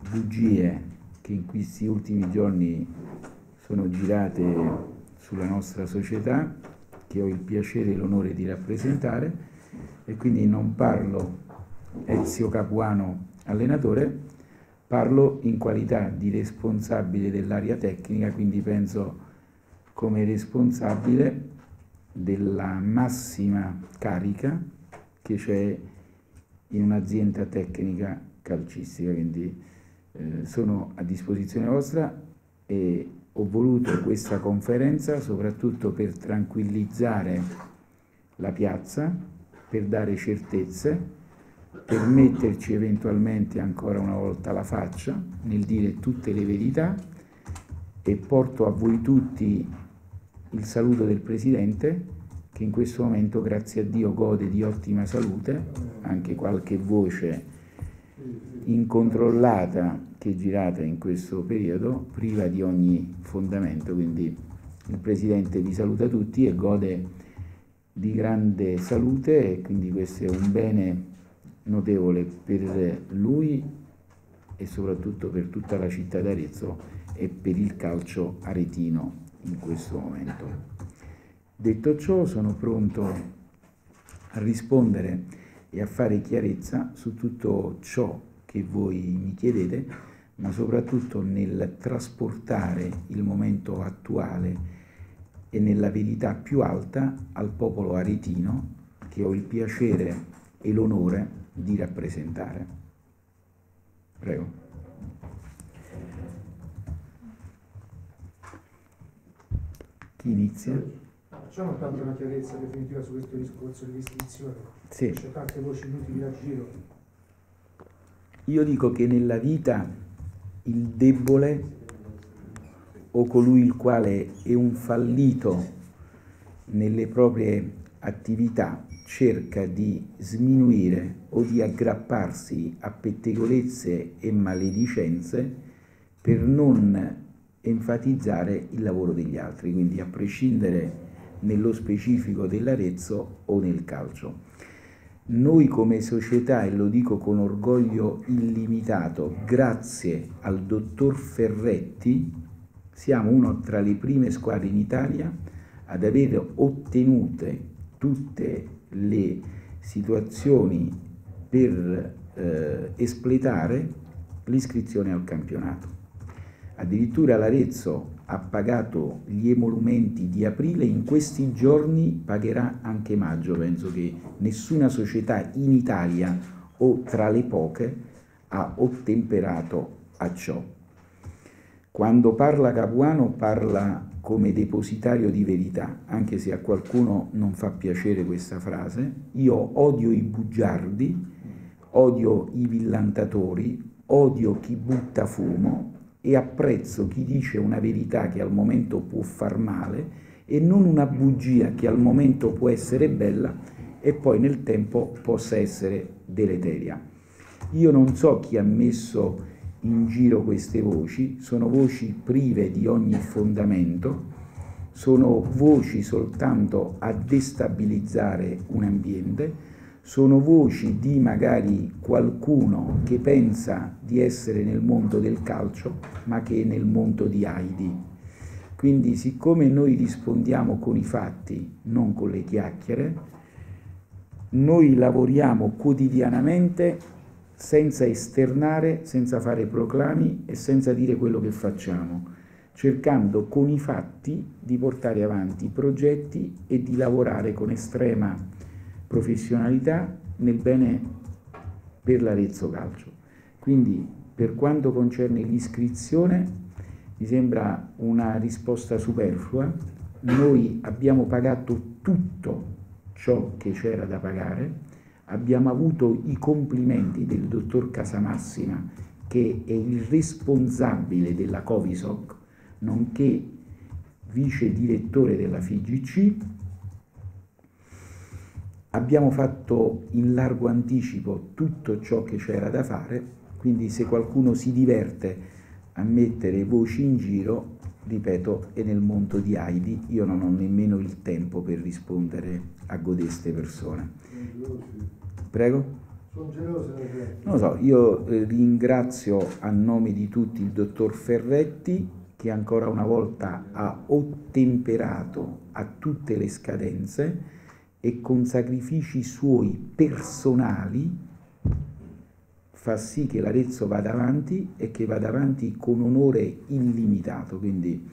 bugie che in questi ultimi giorni sono girate sulla nostra società, che ho il piacere e l'onore di rappresentare, e quindi non parlo Ezio Capuano allenatore, parlo in qualità di responsabile dell'area tecnica, quindi penso come responsabile della massima carica che c'è in un'azienda tecnica calcistica, quindi sono a disposizione vostra e ho voluto questa conferenza soprattutto per tranquillizzare la piazza, per dare certezze, per metterci eventualmente ancora una volta la faccia nel dire tutte le verità, e porto a voi tutti il saluto del Presidente, che in questo momento, grazie a Dio, gode di ottima salute, anche qualche voce incontrollata che è girata in questo periodo, priva di ogni fondamento, quindi il Presidente vi saluta tutti e gode di grande salute, e quindi questo è un bene notevole per lui e soprattutto per tutta la città d'Arezzo e per il calcio aretino in questo momento. Detto ciò, sono pronto a rispondere e a fare chiarezza su tutto ciò che voi mi chiedete, ma soprattutto nel trasportare il momento attuale e nella verità più alta al popolo aretino, che ho il piacere e l'onore di rappresentare. Prego. Chi inizia? Facciamo tanto una chiarezza definitiva su questo discorso dell'iscrizione. Sì. C'è tante voci inutili da giro. Io dico che nella vita il debole o colui il quale è un fallito nelle proprie attività cerca di sminuire o di aggrapparsi a pettegolezze e maledicenze per non enfatizzare il lavoro degli altri, quindi a prescindere nello specifico dell'Arezzo o nel calcio. Noi come società, e lo dico con orgoglio illimitato, grazie al dottor Ferretti, siamo una tra le prime squadre in Italia ad aver ottenute tutte le situazioni per espletare l'iscrizione al campionato. Addirittura l'Arezzo ha pagato gli emolumenti di aprile, in questi giorni pagherà anche maggio. Penso che nessuna società in Italia o tra le poche ha ottemperato a ciò. Quando parla Capuano parla come depositario di verità, anche se a qualcuno non fa piacere questa frase. Io odio i bugiardi, odio i villantatori, odio chi butta fumo e apprezzo chi dice una verità che al momento può far male e non una bugia che al momento può essere bella e poi nel tempo possa essere deleteria. Io non so chi ha messo in giro queste voci, sono voci prive di ogni fondamento, sono voci soltanto a destabilizzare un ambiente, sono voci di magari qualcuno che pensa di essere nel mondo del calcio, ma che è nel mondo di Heidi. Quindi, siccome noi rispondiamo con i fatti, non con le chiacchiere, noi lavoriamo quotidianamente senza esternare, senza fare proclami e senza dire quello che facciamo, cercando con i fatti di portare avanti progetti e di lavorare con estrema professionalità nel bene per l'Arezzo Calcio. Quindi, per quanto concerne l'iscrizione, mi sembra una risposta superflua. Noi abbiamo pagato tutto ciò che c'era da pagare, abbiamo avuto i complimenti del dottor Casamassima, che è il responsabile della Covisoc, nonché vice direttore della FIGC. Abbiamo fatto in largo anticipo tutto ciò che c'era da fare, quindi se qualcuno si diverte a mettere voci in giro, ripeto, è nel mondo di Heidi. Io non ho nemmeno il tempo per rispondere a godeste persone. Prego? Sono geloso. Non lo so, io ringrazio a nome di tutti il dottor Ferretti, che ancora una volta ha ottemperato a tutte le scadenze e con sacrifici suoi personali fa sì che l'Arezzo vada avanti e che vada avanti con onore illimitato. Quindi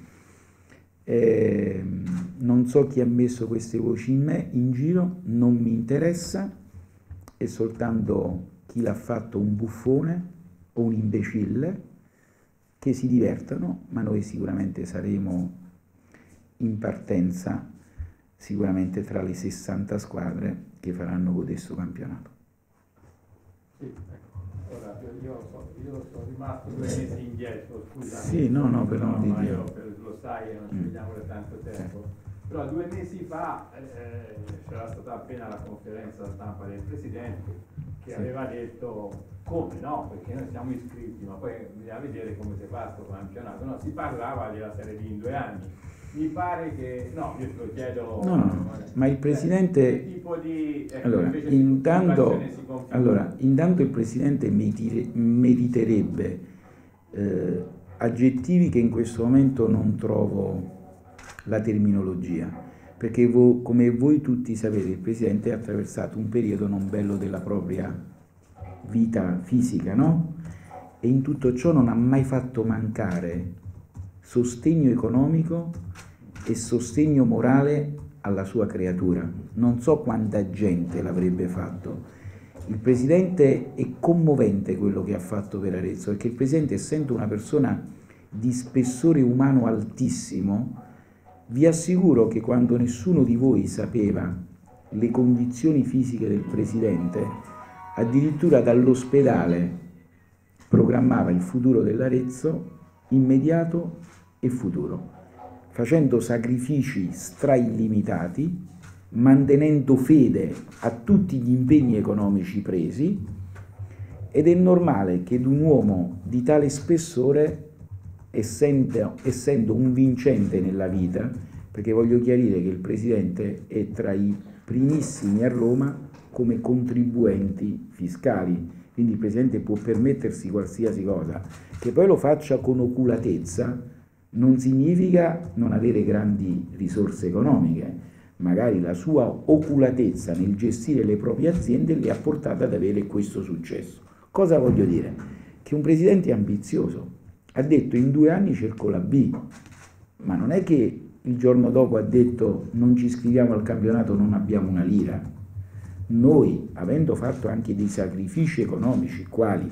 non so chi ha messo queste voci in giro, non mi interessa, è soltanto chi l'ha fatto un buffone o un imbecille, che si divertano, ma noi sicuramente saremo in partenza, sicuramente tra le 60 squadre che faranno codesto campionato. Sì, ecco. Ora, io sono rimasto 2 mesi indietro, scusa. Sì, no, per l'amor di Dio. Lo sai, non ci vediamo da tanto tempo. Però 2 mesi fa c'era stata appena la conferenza stampa del Presidente che aveva detto come no, perché noi siamo iscritti, ma poi bisogna vedere come si fa questo campionato. No, si parlava della Serie B in 2 anni. Mi pare che, no, io te lo chiedo... No, ma il Presidente... Che tipo di... Ecco, intanto il Presidente meriterebbe aggettivi che in questo momento non trovo la terminologia, perché come voi tutti sapete il Presidente ha attraversato un periodo non bello della propria vita fisica, no? E in tutto ciò non ha mai fatto mancare sostegno economico e sostegno morale alla sua creatura. Non so quanta gente l'avrebbe fatto. Il Presidente è commovente quello che ha fatto per Arezzo, perché il Presidente, essendo una persona di spessore umano altissimo, vi assicuro che quando nessuno di voi sapeva le condizioni fisiche del Presidente, addirittura dall'ospedale programmava il futuro dell'Arezzo immediato e futuro, facendo sacrifici straillimitati, mantenendo fede a tutti gli impegni economici presi, ed è normale che un uomo di tale spessore, essendo un vincente nella vita, perché voglio chiarire che il Presidente è tra i primissimi a Roma come contribuenti fiscali, quindi il Presidente può permettersi qualsiasi cosa. Che poi lo faccia con oculatezza non significa non avere grandi risorse economiche. Magari la sua oculatezza nel gestire le proprie aziende le ha portate ad avere questo successo. Cosa voglio dire? Che un Presidente è ambizioso. Ha detto in 2 anni cerco la B, ma non è che il giorno dopo ha detto non ci iscriviamo al campionato, non abbiamo una lira. Noi, avendo fatto anche dei sacrifici economici, quali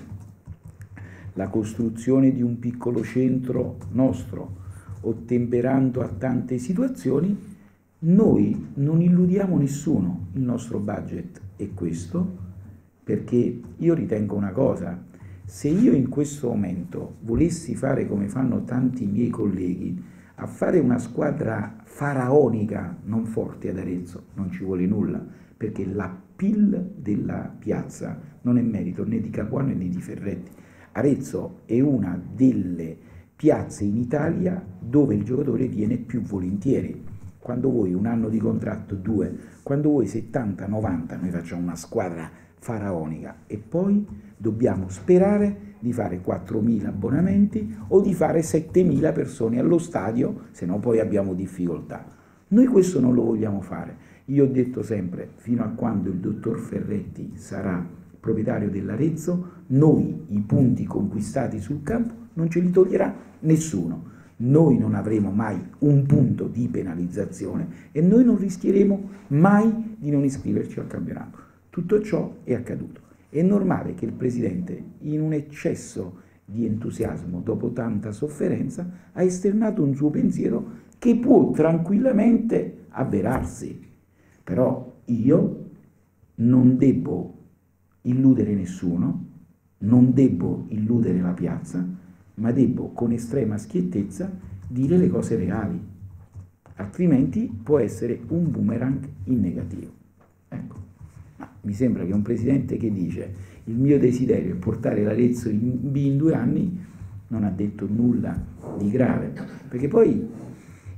la costruzione di un piccolo centro nostro, ottemperando a tante situazioni, noi non illudiamo nessuno. Il nostro budget è questo, perché io ritengo una cosa: se io in questo momento volessi fare come fanno tanti miei colleghi, a fare una squadra faraonica non forte ad Arezzo, non ci vuole nulla, perché la PIL della piazza non è merito né di Capuano né di Ferretti. Arezzo è una delle piazze in Italia dove il giocatore viene più volentieri. Quando vuoi un anno di contratto, 2, quando vuoi 70, 90, noi facciamo una squadra faraonica e poi dobbiamo sperare di fare 4.000 abbonamenti o di fare 7.000 persone allo stadio, se no poi abbiamo difficoltà. Noi questo non lo vogliamo fare. Io ho detto sempre, fino a quando il dottor Ferretti sarà proprietario dell'Arezzo, noi i punti conquistati sul campo non ce li toglierà nessuno. Noi non avremo mai un punto di penalizzazione e noi non rischieremo mai di non iscriverci al campionato. Tutto ciò è accaduto. È normale che il Presidente, in un eccesso di entusiasmo, dopo tanta sofferenza, ha esternato un suo pensiero che può tranquillamente avverarsi. Però io non debbo illudere nessuno, non debbo illudere la piazza, ma debbo con estrema schiettezza dire le cose reali, altrimenti può essere un boomerang in negativo. Ecco. Ma mi sembra che un Presidente che dice il mio desiderio è portare l'Arezzo in B in 2 anni non ha detto nulla di grave, perché poi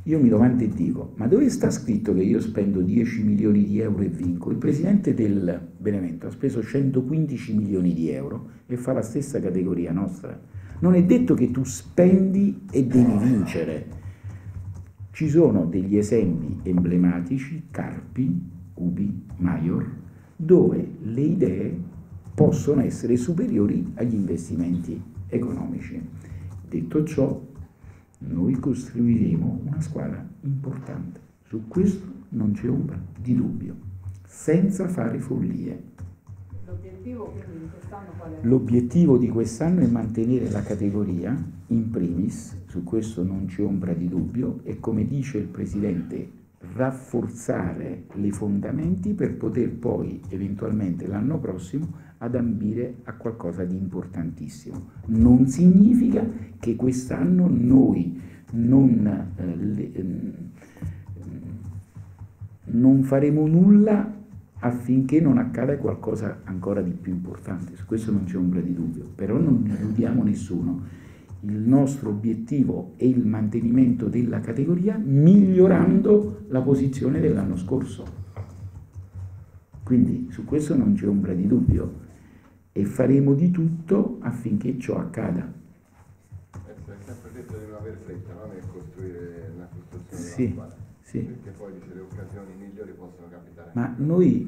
Io mi domando e dico, ma dove sta scritto che io spendo 10 milioni di euro e vinco? Il presidente del Benevento ha speso 115 milioni di euro e fa la stessa categoria nostra. Non è detto che tu spendi e devi vincere. Ci sono degli esempi emblematici, Carpi, Ubi, Maior, dove le idee possono essere superiori agli investimenti economici. Detto ciò, noi costruiremo una squadra importante, su questo non c'è ombra di dubbio, senza fare follie. L'obiettivo quindi di quest'anno qual è? L'obiettivo di quest'anno è mantenere la categoria in primis, su questo non c'è ombra di dubbio, e come dice il Presidente, rafforzare le fondamenti per poter poi eventualmente l'anno prossimo ad ambire a qualcosa di importantissimo. Non significa che quest'anno noi non faremo nulla affinché non accada qualcosa ancora di più importante, su questo non c'è ombra di dubbio, però non illudiamo nessuno. Il nostro obiettivo è il mantenimento della categoria migliorando la posizione dell'anno scorso. Quindi su questo non c'è ombra di dubbio e faremo di tutto affinché ciò accada. Si è sempre detto di non avere fretta, no? Nel costruire la costruzione Sì, della squadra. sì. Perché poi dice le occasioni migliori possono capitare. Ma noi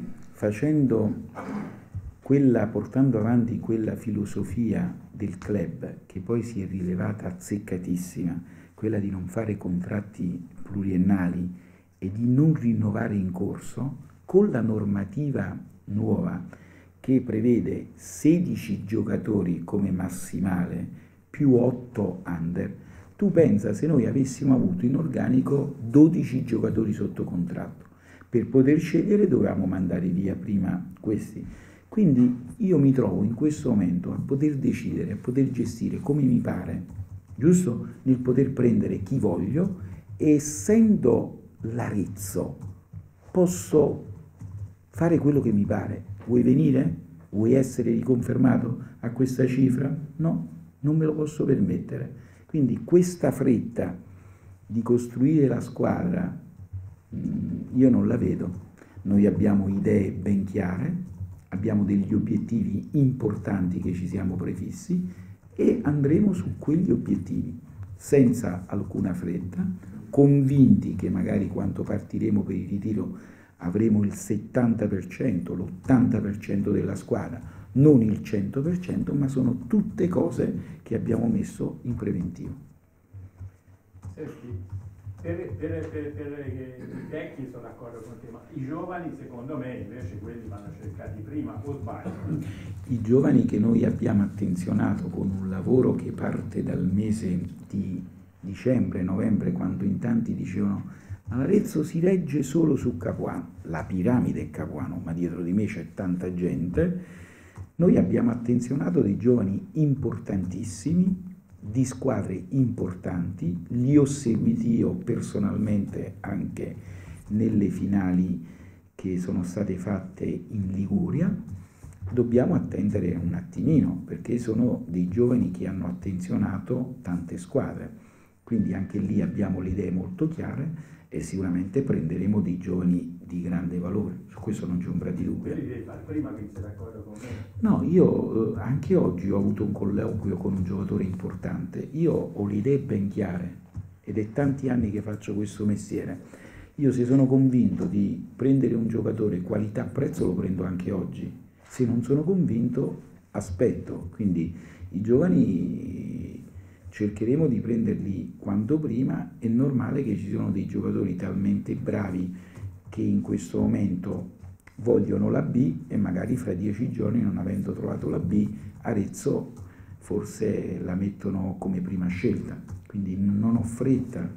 portando avanti quella filosofia del club, che poi si è rilevata azzeccatissima, quella di non fare contratti pluriennali e di non rinnovare in corso, con la normativa nuova che prevede 16 giocatori come massimale più 8 under, tu pensa se noi avessimo avuto in organico 12 giocatori sotto contratto, per poter scegliere dovevamo mandare via prima questi. Quindi io mi trovo in questo momento a poter decidere, a poter gestire come mi pare, giusto? Nel poter prendere chi voglio e essendo l'Arezzo posso fare quello che mi pare. Vuoi venire? Vuoi essere riconfermato a questa cifra? No, non me lo posso permettere. Quindi questa fretta di costruire la squadra io non la vedo. Noi abbiamo idee ben chiare, abbiamo degli obiettivi importanti che ci siamo prefissi e andremo su quegli obiettivi senza alcuna fretta, convinti che magari quando partiremo per il ritiro avremo il 70%, l'80% della squadra, non il 100%, ma sono tutte cose che abbiamo messo in preventivo. Senti, per i vecchi sono d'accordo con te, ma i giovani secondo me invece quelli vanno cercati prima, o sbaglio? I giovani che noi abbiamo attenzionato con un lavoro che parte dal mese di dicembre, novembre, quando in tanti dicevano ma l'Arezzo si regge solo su Capuano, la piramide è Capuano, ma dietro di me c'è tanta gente, noi abbiamo attenzionato dei giovani importantissimi, di squadre importanti, li ho seguiti io personalmente anche nelle finali che sono state fatte in Liguria. Dobbiamo attendere un attimino perché sono dei giovani che hanno attenzionato tante squadre, quindi anche lì abbiamo le idee molto chiare e sicuramente prenderemo dei giovani di grande valore, su questo non c'è ombra di dubbio. Quelli devi fare prima che sei d'accordo con me. No, io anche oggi ho avuto un colloquio con un giocatore importante, io ho le idee ben chiare ed è tanti anni che faccio questo mestiere. Io se sono convinto di prendere un giocatore qualità-prezzo lo prendo anche oggi, se non sono convinto aspetto, quindi i giovani cercheremo di prenderli quanto prima, è normale che ci siano dei giocatori talmente bravi che in questo momento vogliono la B e magari fra 10 giorni, non avendo trovato la B, Arezzo forse la mettono come prima scelta, quindi non ho fretta,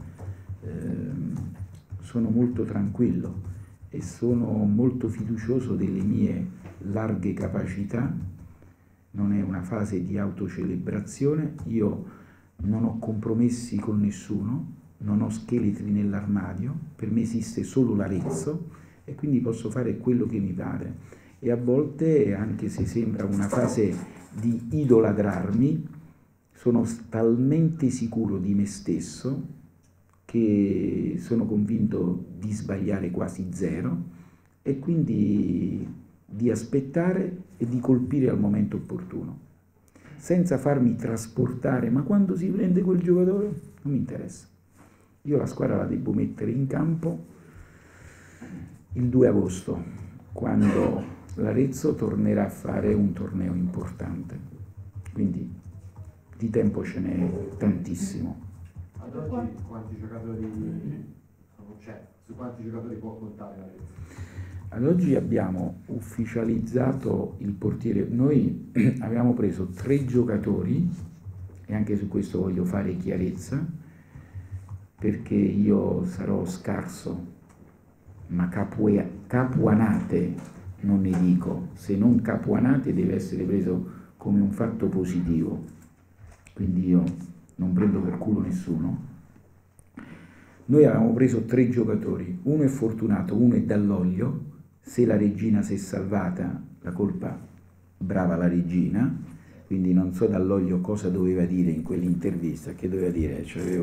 sono molto tranquillo e sono molto fiducioso delle mie larghe capacità, non è una fase di autocelebrazione, io non ho compromessi con nessuno, non ho scheletri nell'armadio, per me esiste solo l'Arezzo e quindi posso fare quello che mi pare e a volte, anche se sembra una fase di idolatrarmi, sono talmente sicuro di me stesso, che sono convinto di sbagliare quasi zero e quindi di aspettare e di colpire al momento opportuno, senza farmi trasportare, ma quando si prende quel giocatore non mi interessa. Io la squadra la devo mettere in campo il 2 agosto, quando l'Arezzo tornerà a fare un torneo importante, quindi di tempo ce n'è tantissimo. Ad oggi quanti giocatori c'è? Su quanti giocatori può contare l'Arezzo? Ad oggi abbiamo ufficializzato il portiere, noi abbiamo preso 3 giocatori e anche su questo voglio fare chiarezza perché io sarò scarso, ma capuanate non ne dico, se non capuanate deve essere preso come un fatto positivo, quindi io non prendo per culo nessuno. Noi avevamo preso 3 giocatori, uno è Fortunato, uno è Dall'Oglio. Se la regina si è salvata, la colpa, brava la regina, quindi non so Dall'Oglio cosa doveva dire in quell'intervista, che doveva dire,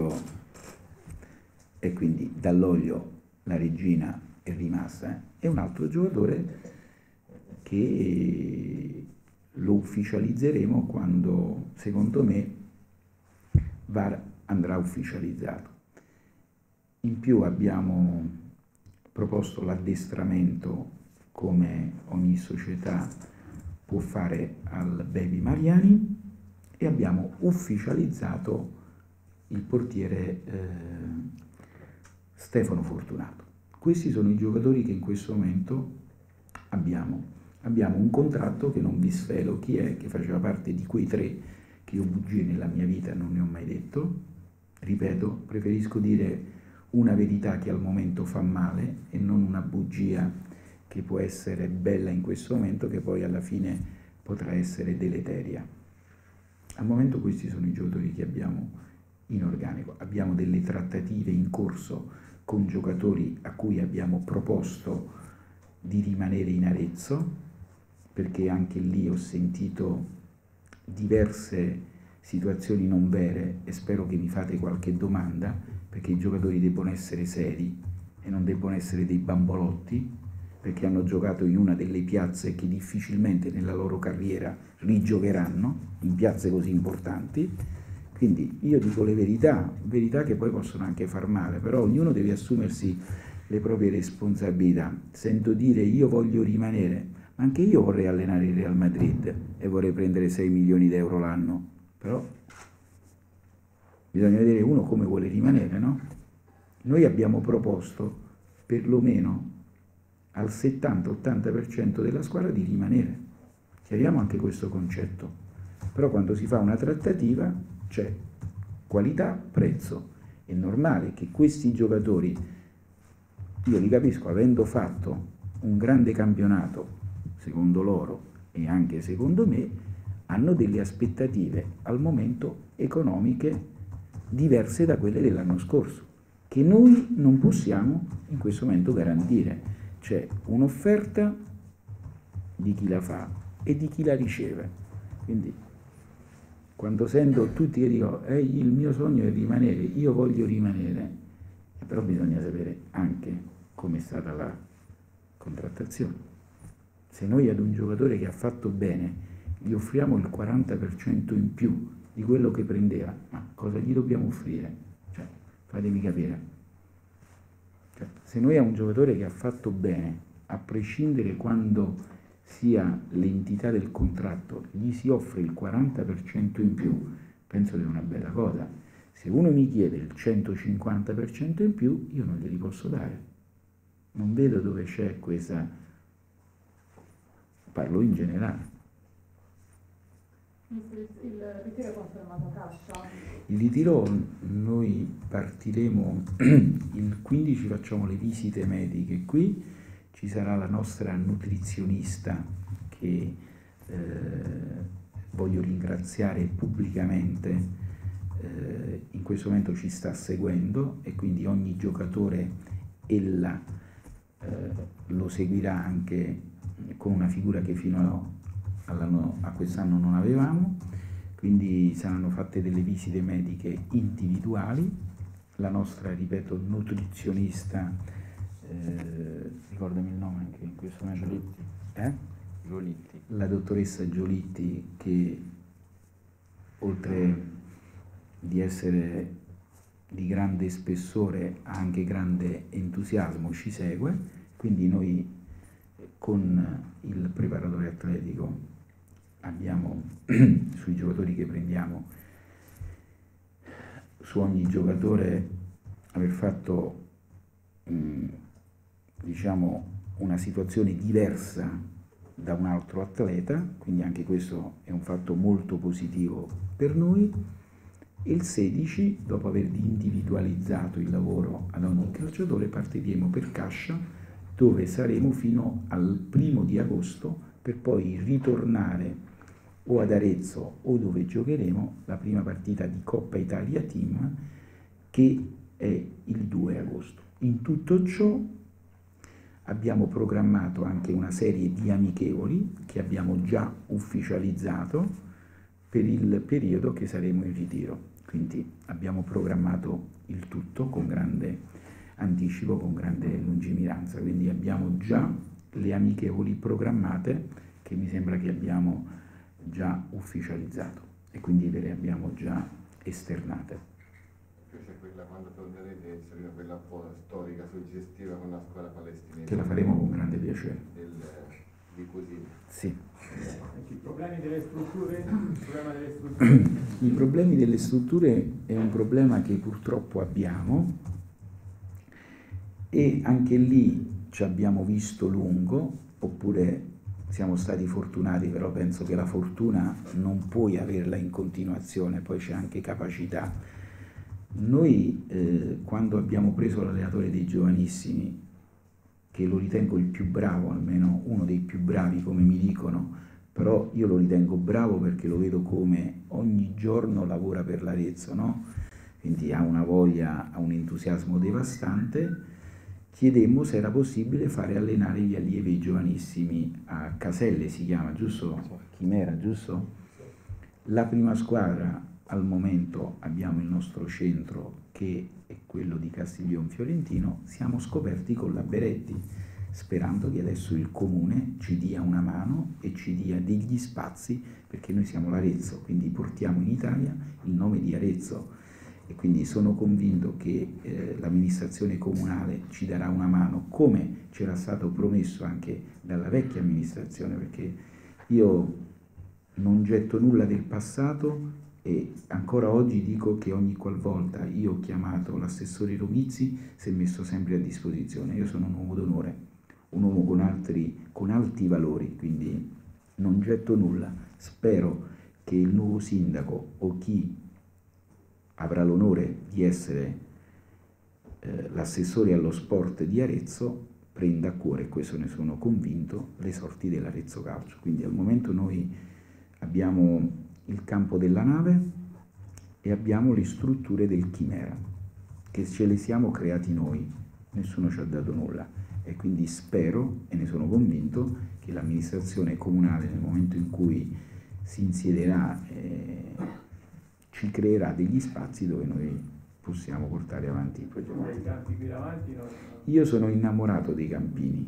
e quindi Dall'Oglio, la regina è rimasta, e un altro giocatore che lo ufficializzeremo quando, secondo me, andrà ufficializzato. In più abbiamo proposto l'addestramento come ogni società può fare al Baby Mariani e abbiamo ufficializzato il portiere Stefano Fortunato. Questi sono i giocatori che in questo momento abbiamo. Abbiamo un contratto che non vi svelo chi è, che faceva parte di quei 3 che io bugie nella mia vita non ne ho mai detto. Ripeto, preferisco dire una verità che al momento fa male e non una bugia che può essere bella in questo momento che poi alla fine potrà essere deleteria. Al momento questi sono i giocatori che abbiamo in organico. Abbiamo delle trattative in corso con giocatori a cui abbiamo proposto di rimanere in Arezzo, perché anche lì ho sentito diverse situazioni non vere e spero che mi fate qualche domanda, perché i giocatori debbono essere seri e non debbono essere dei bambolotti, perché hanno giocato in una delle piazze che difficilmente nella loro carriera rigiocheranno, in piazze così importanti. Quindi io dico le verità che poi possono anche far male, però ognuno deve assumersi le proprie responsabilità. Sento dire io voglio rimanere, ma anche io vorrei allenare il Real Madrid e vorrei prendere 6 milioni di euro l'anno, però bisogna vedere uno come vuole rimanere, no? Noi abbiamo proposto perlomeno al 70-80% della squadra di rimanere. Chiariamo anche questo concetto. Però quando si fa una trattativa c'è qualità, prezzo. È normale che questi giocatori, io li capisco, avendo fatto un grande campionato, secondo loro e anche secondo me, hanno delle aspettative al momento economiche diverse da quelle dell'anno scorso, che noi non possiamo in questo momento garantire. C'è un'offerta di chi la fa e di chi la riceve. Quindi quando sento tutti che dicono il mio sogno è rimanere, io voglio rimanere, però bisogna sapere anche come è stata la contrattazione. Se noi ad un giocatore che ha fatto bene gli offriamo il 40% in più di quello che prendeva, ma cosa gli dobbiamo offrire? Cioè, fatemi capire. Cioè, se noi a un giocatore che ha fatto bene, a prescindere quando sia l'entità del contratto, gli si offre il 40% in più, penso che è una bella cosa. Se uno mi chiede il 150% in più, io non glieli posso dare. Non vedo dove c'è questa... Parlo in generale. Il ritiro è confermato a Cascia? Il ritiro noi partiremo il 15, facciamo le visite mediche qui, ci sarà la nostra nutrizionista che voglio ringraziare pubblicamente, in questo momento ci sta seguendo e quindi ogni giocatore ella lo seguirà anche con una figura che fino a quest'anno non avevamo, quindi saranno fatte delle visite mediche individuali la nostra, ripeto, nutrizionista, ricordami il nome anche in questo momento. Giolitti. La dottoressa Giolitti, che oltre di essere di grande spessore ha anche grande entusiasmo, ci segue, quindi noi con il preparatore atletico abbiamo sui giocatori che prendiamo, su ogni giocatore aver fatto diciamo una situazione diversa da un altro atleta, quindi anche questo è un fatto molto positivo per noi. E il 16, dopo aver individualizzato il lavoro ad ogni calciatore, partiremo per Cascia, dove saremo fino al 1° di agosto, per poi ritornare o ad Arezzo o dove giocheremo la prima partita di Coppa Italia Team, che è il 2 agosto. In tutto ciò abbiamo programmato anche una serie di amichevoli che abbiamo già ufficializzato per il periodo che saremo in ritiro. Quindi abbiamo programmato il tutto con grande anticipo, con grande lungimiranza, quindi abbiamo già le amichevoli programmate che mi sembra che abbiamo già ufficializzato e quindi ve le abbiamo già esternate. C'è quella, quando tornerete, quella un po' storica, suggestiva con la scuola palestinese. Che la faremo con grande piacere. Di così. Sì. I problemi delle strutture? Il problema delle strutture? I problemi delle strutture è un problema che purtroppo abbiamo e anche lì ci abbiamo visto lungo, oppure siamo stati fortunati, però penso che la fortuna non puoi averla in continuazione, poi c'è anche capacità. Noi quando abbiamo preso l'allenatore dei giovanissimi, che lo ritengo il più bravo, almeno uno dei più bravi come mi dicono, però io lo ritengo bravo perché lo vedo come ogni giorno lavora per l'Arezzo, no? Quindi ha una voglia, ha un entusiasmo devastante. Chiedemmo se era possibile fare allenare gli allievi giovanissimi a Caselle, si chiama, giusto? Chimera, giusto? La prima squadra al momento abbiamo il nostro centro che è quello di Castiglion Fiorentino, siamo scoperti con la Beretti, sperando che adesso il comune ci dia una mano e ci dia degli spazi, perché noi siamo l'Arezzo, quindi portiamo in Italia il nome di Arezzo e quindi sono convinto che l'amministrazione comunale ci darà una mano, come c'era stato promesso anche dalla vecchia amministrazione, perché io non getto nulla del passato e ancora oggi dico che ogni qualvolta io ho chiamato l'assessore Romizzi si è messo sempre a disposizione. Io sono un uomo d'onore, un uomo con alti valori, quindi non getto nulla. Spero che il nuovo sindaco o chi avrà l'onore di essere l'assessore allo sport di Arezzo prenda a cuore, questo ne sono convinto, le sorti dell'Arezzo Calcio. Quindi al momento noi abbiamo il campo della Nave e abbiamo le strutture del Chimera, che ce le siamo creati noi, nessuno ci ha dato nulla e quindi spero e ne sono convinto che l'amministrazione comunale nel momento in cui si insiederà ci creerà degli spazi dove noi possiamo portare avanti il progetto. I campi qui davanti Io sono innamorato dei campini,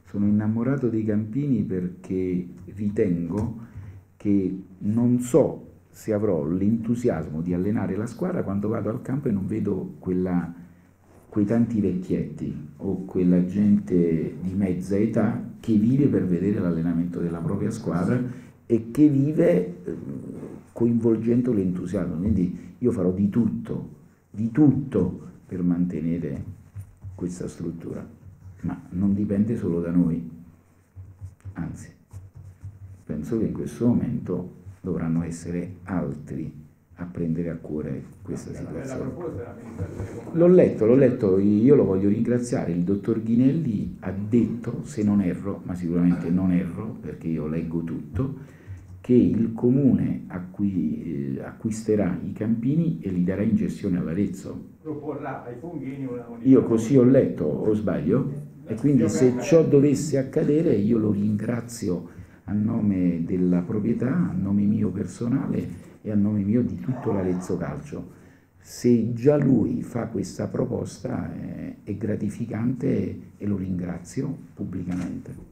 perché ritengo che non so se avrò l'entusiasmo di allenare la squadra quando vado al campo e non vedo quei tanti vecchietti o quella gente di mezza età che vive per vedere l'allenamento della propria squadra e che vive coinvolgendo l'entusiasmo. Quindi io farò di tutto per mantenere questa struttura, ma non dipende solo da noi, anzi penso che in questo momento dovranno essere altri a prendere a cuore questa situazione. L'ho letto, io lo voglio ringraziare. Il dottor Ghinelli ha detto, se non erro, ma sicuramente non erro perché io leggo tutto, che il comune acquisterà i campini e li darà in gestione all'Arezzo. Proporrà ai Funghini una unità. Io così ho letto, o sbaglio? E quindi se ciò dovesse accadere io lo ringrazio a nome della proprietà, a nome mio personale e a nome mio di tutto l'Arezzo Calcio. Se già lui fa questa proposta è gratificante e lo ringrazio pubblicamente.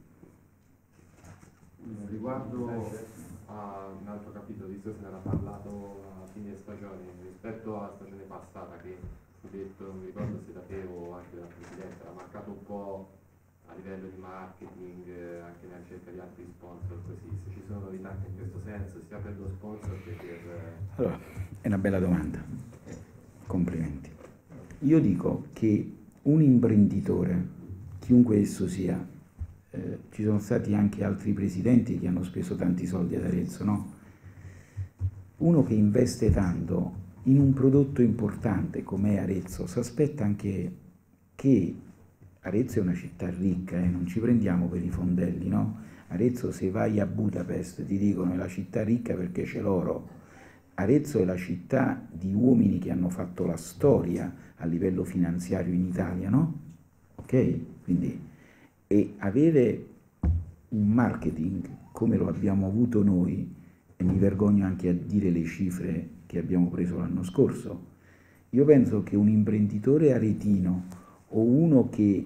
Riguardo a un altro capitolo, visto che se ne era parlato a fine stagione, rispetto alla stagione passata che fu detto, non mi ricordo se da te o anche dal Presidente, era mancato un po' a livello di marketing, anche nella ricerca di altri sponsor, così, se ci sono novità anche in questo senso, sia per lo sponsor che per... Allora, è una bella domanda, complimenti. Io dico che un imprenditore, chiunque esso sia, ci sono stati anche altri presidenti che hanno speso tanti soldi ad Arezzo, no? Uno che investe tanto in un prodotto importante come Arezzo si aspetta anche che Arezzo è una città ricca, non ci prendiamo per i fondelli, no? Arezzo, se vai a Budapest ti dicono è la città ricca perché c'è l'oro. Arezzo è la città di uomini che hanno fatto la storia a livello finanziario in Italia, no? Ok? Quindi, e avere un marketing come lo abbiamo avuto noi, e mi vergogno anche a dire le cifre che abbiamo preso l'anno scorso, io penso che un imprenditore aretino o uno che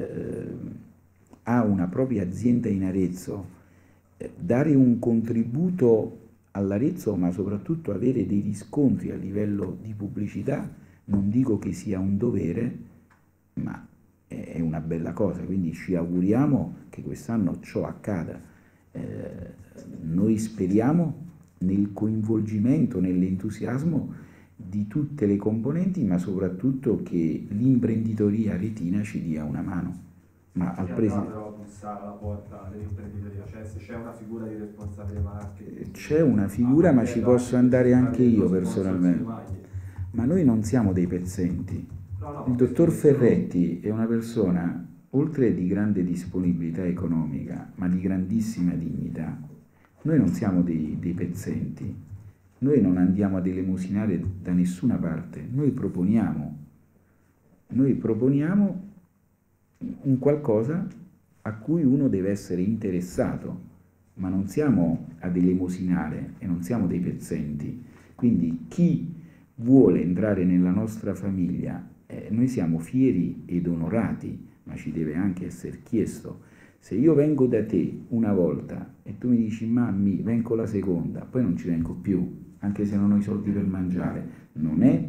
ha una propria azienda in Arezzo, dare un contributo all'Arezzo, ma soprattutto avere dei riscontri a livello di pubblicità, non dico che sia un dovere, ma è una bella cosa, quindi ci auguriamo che quest'anno ciò accada. Noi speriamo nel coinvolgimento, nell'entusiasmo di tutte le componenti, ma soprattutto che l'imprenditoria aretina ci dia una mano. Ma al presidente però bussare alla porta dell'imprenditoria, cioè se c'è una figura di responsabile marketing, c'è una figura, ma ci posso andare anche io personalmente. Ma noi non siamo dei pezzenti. Il dottor Ferretti è una persona, oltre di grande disponibilità economica, ma di grandissima dignità. Noi non siamo dei pezzenti, noi non andiamo ad elemosinare da nessuna parte, noi proponiamo un qualcosa a cui uno deve essere interessato, ma non siamo ad elemosinare e non siamo dei pezzenti. Quindi chi vuole entrare nella nostra famiglia, noi siamo fieri ed onorati, ma ci deve anche essere chiesto. Se io vengo da te una volta e tu mi dici mammi, vengo la seconda, poi non ci vengo più, anche se non ho i soldi per mangiare, non è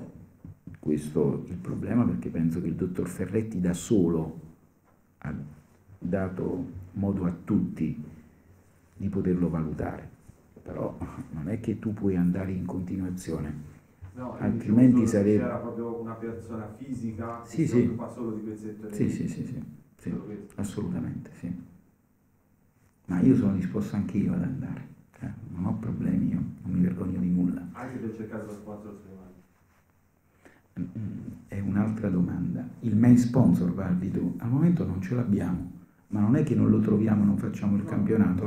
questo il problema, perché penso che il dottor Ferretti da solo ha dato modo a tutti di poterlo valutare, però non è che tu puoi andare in continuazione. no, Altrimenti sarebbe... c'era proprio una persona fisica Sì, che sì. si occupa solo di quel settore. Sì, assolutamente sì. Ma io sono disposto anche io ad andare, non ho problemi, io non mi vergogno di nulla. Anche per cercare lo sponsor Suleiman. È un'altra domanda. Il main sponsor, guardi tu, al momento non ce l'abbiamo, ma non è che non lo troviamo e non facciamo il campionato,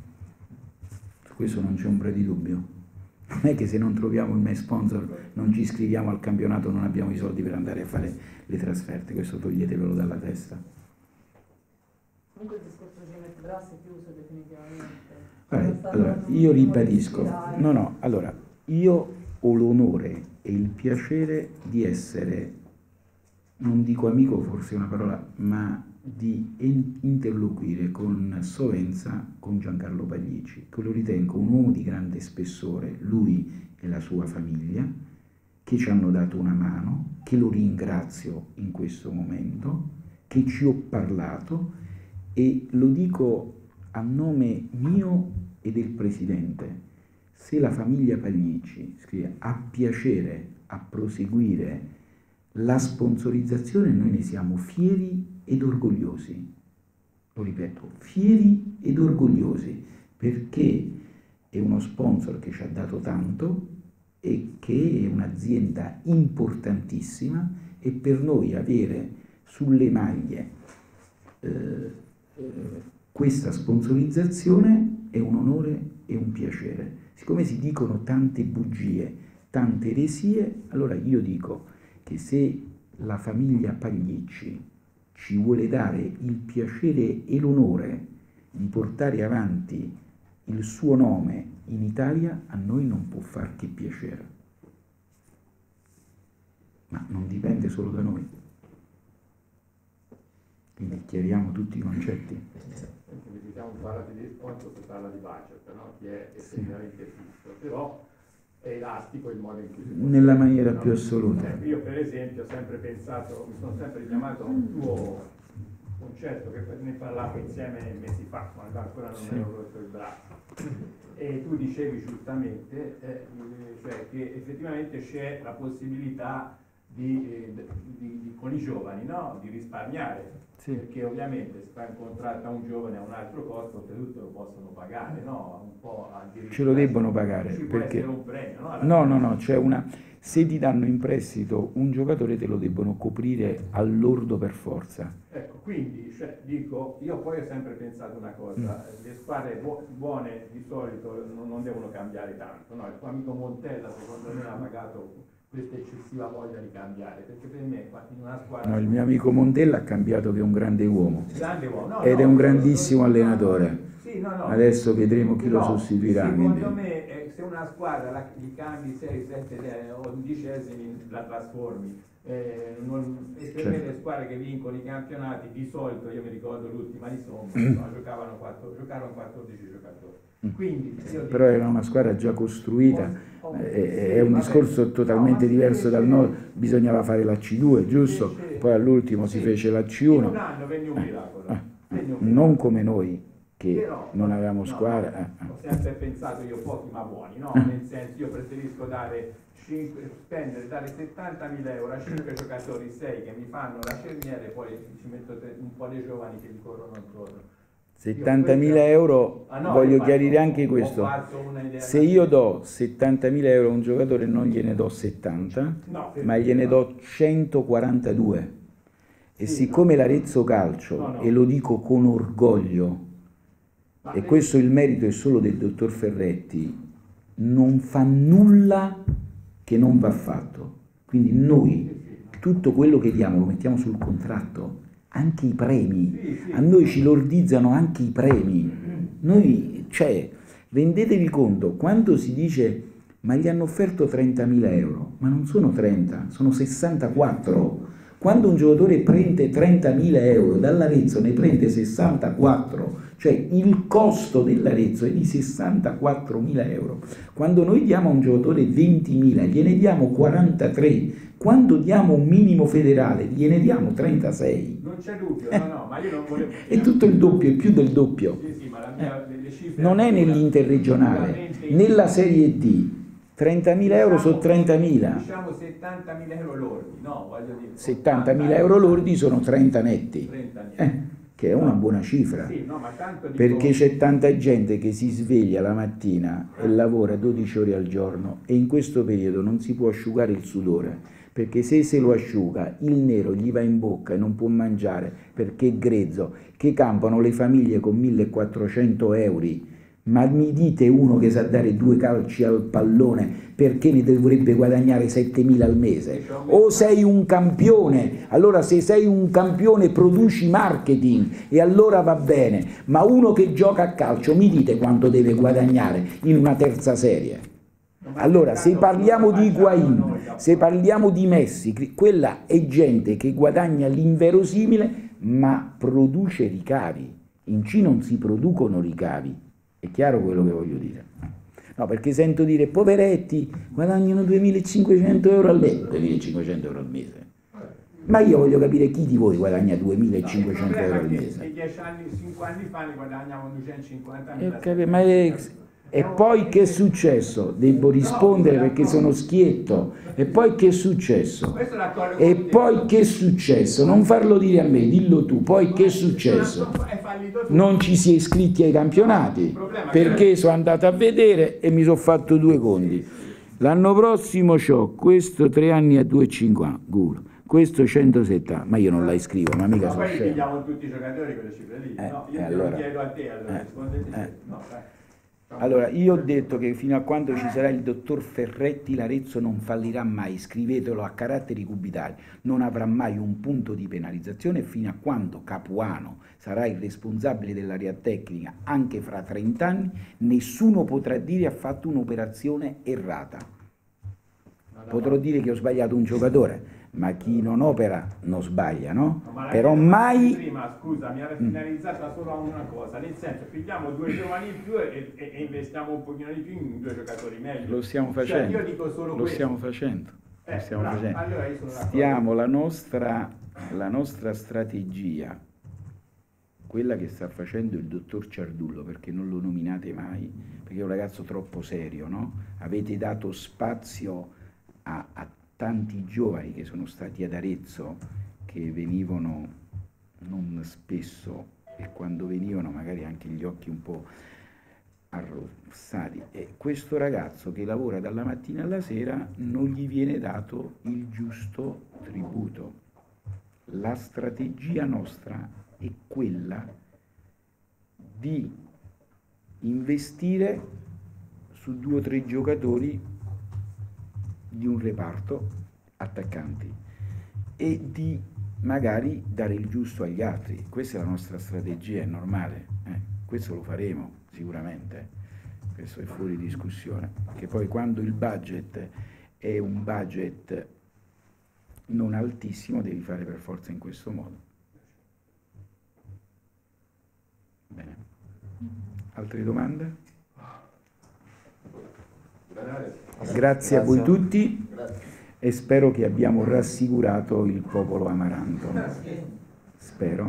Su questo non c'è ombra di dubbio. Non è che se non troviamo il main sponsor non ci iscriviamo al campionato, non abbiamo i soldi per andare a fare le trasferte, questo toglietevelo dalla testa. Comunque il discorso Gimmet Brass è chiuso definitivamente. Allora, io ribadisco, allora, io ho l'onore e il piacere di essere, non dico amico, forse è una parola, ma di interloquire con Sovenza, con Giancarlo Paglici, che lo ritengo un uomo di grande spessore, lui e la sua famiglia, che ci hanno dato una mano, che lo ringrazio in questo momento, che ci ho parlato, e lo dico a nome mio e del Presidente. Se la famiglia Paglici ha piacere a proseguire la sponsorizzazione, noi ne siamo fieri ed orgogliosi. Lo ripeto, fieri ed orgogliosi, perché è uno sponsor che ci ha dato tanto e che è un'azienda importantissima, e per noi avere sulle maglie questa sponsorizzazione è un onore e un piacere. Siccome si dicono tante bugie, tante eresie, allora io dico che se la famiglia Paglici ci vuole dare il piacere e l'onore di portare avanti il suo nome in Italia, a noi non può far che piacere. ma non dipende solo da noi. Quindi chiariamo tutti i concetti. Diciamo, parla di risposto, si parla di budget, no? Che è effettivamente fisso, però è elastico il modo in cui si può Nella fare, maniera no? più assoluta. Io per esempio ho sempre pensato, mi sono sempre richiamato a un tuo concetto che ne parlavo insieme mesi fa, quando ancora non avevo rotto il braccio. E tu dicevi giustamente cioè che effettivamente c'è la possibilità con i giovani, no? Di risparmiare. Sì. Perché ovviamente se fa un contratto a un giovane a un altro costo, oltretutto lo possono pagare, no? Un po' ce lo debbono pagare. Ci perché... può essere un premio, no? No, c'è se ti danno in prestito un giocatore te lo debbono coprire all'ordo per forza. Ecco, quindi dico, io poi ho sempre pensato una cosa, le squadre buone di solito non devono cambiare tanto, no? Il tuo amico Montella secondo me ha pagato questa eccessiva voglia di cambiare, perché per me in una squadra... No, il mio amico Montella ha cambiato che è un grande uomo, no, ed è un grandissimo allenatore. Sì, no. Adesso vedremo chi lo sostituirà. Secondo me se una squadra gli cambi 6, 7 o 11esimi la trasformi. Per me le squadre che vincono i campionati di solito, io mi ricordo l'ultima di Somma, giocavano 14 giocatori. Quindi, però era una squadra già costruita, è un discorso totalmente diverso dal nostro. Bisognava fare la C2, giusto? Poi all'ultimo si fece la C1. In un anno venne un miracolo. Non come noi che non avevamo squadra. Ho sempre pensato io pochi ma buoni, no? Nel senso, io preferisco dare 70.000 euro a 5 giocatori, 6 che mi fanno la cerniera e poi ci metto un po' dei giovani che mi corrono intorno. 70.000 euro, voglio chiarire anche questo. Se io do 70.000 euro a un giocatore non gliene do 70, ma gliene do 142. E siccome l'Arezzo Calcio, e lo dico con orgoglio, e questo il merito è solo del dottor Ferretti, non fa nulla che non va fatto. Quindi noi tutto quello che diamo lo mettiamo sul contratto, anche i premi. A noi ci lordizzano anche i premi. Noi, rendetevi conto, quando si dice ma gli hanno offerto 30.000 euro, ma non sono 30, sono 64. Quando un giocatore prende 30.000 euro, dall'Arezzo ne prende 64, cioè il costo dell'Arezzo è di 64.000 euro. Quando noi diamo a un giocatore 20.000, gliene diamo 43. Quando diamo un minimo federale, gliene diamo 36. Non c'è dubbio, ma io non volevo... È tutto il doppio, è più del doppio. Sì, ma le cifre... Non è nell'interregionale, nella Serie D. 30.000 euro sono 30.000. Diciamo 70.000 euro lordi, no, voglio dire. 70.000 euro lordi sono 30 netti, che è una buona cifra. Sì, no, ma tanto perché c'è tanta gente che si sveglia la mattina e lavora 12 ore al giorno e in questo periodo non si può asciugare il sudore, perché se lo asciuga il nero gli va in bocca e non può mangiare perché è grezzo, che campano le famiglie con 1.400 euro. Ma mi dite uno che sa dare 2 calci al pallone perché ne dovrebbe guadagnare 7.000 al mese? O sei un campione, allora se sei un campione produci marketing e allora va bene, ma uno che gioca a calcio mi dite quanto deve guadagnare in una terza serie? Allora se parliamo di Higuaín, se parliamo di Messi, quella è gente che guadagna l'inverosimile ma produce ricavi. In C non si producono ricavi. È chiaro quello che voglio dire? No, perché sento dire poveretti guadagnano 2.500 euro al mese. 2.500 euro al mese. Ma io voglio capire chi di voi guadagna 2.500 euro al mese. 10 anni, 5 anni fa ne guadagnavamo 250.000. E poi che è successo? Devo rispondere perché sono schietto. E poi che è successo? E poi che è successo? Non farlo dire a me, dillo tu. Poi che è successo? Non ci si è iscritti ai campionati perché sono andato a vedere e mi sono fatto 2 conti. L'anno prossimo c'ho questo 3 anni a 2,50, questo 170, ma io non la iscrivo, ma mica sono scemo. Poi chiediamo tutti i giocatori quelle cifre lì, no? Io allora, chiedo a te, allora rispondete te. No, allora, io ho detto che fino a quando ci sarà il dottor Ferretti l'Arezzo non fallirà mai, scrivetelo a caratteri cubitali, non avrà mai un punto di penalizzazione fino a quando Capuano sarà il responsabile dell'area tecnica, anche fra 30 anni, nessuno potrà dire ha fatto un'operazione errata. Potrò dire che ho sbagliato un giocatore, ma chi non opera non sbaglia, no? No, ma la Però mia mai... prima, scusa, mi era finalizzata solo a una cosa, nel senso, pigliamo 2 giovani in più e investiamo un pochino di più in 2 giocatori meglio. Lo stiamo Cioè, facendo. io dico solo Lo questo. stiamo facendo. Lo stiamo bravo, facendo. allora io sono d'accordo. Stiamo la nostra strategia, quella che sta facendo il dottor Ciardullo, perché non lo nominate mai, perché è un ragazzo troppo serio, no? Avete dato spazio a tanti giovani che sono stati ad Arezzo, che venivano non spesso, e quando venivano magari anche gli occhi un po' arrossati. E questo ragazzo che lavora dalla mattina alla sera non gli viene dato il giusto tributo. La strategia nostra è quella di investire su 2 o 3 giocatori di un reparto attaccanti e di magari dare il giusto agli altri. Questa è la nostra strategia, è normale, questo lo faremo sicuramente, questo è fuori discussione, che poi quando il budget è un budget non altissimo devi fare per forza in questo modo. Bene. Altre domande? Grazie a voi tutti e spero che abbiamo rassicurato il popolo amaranto. Spero.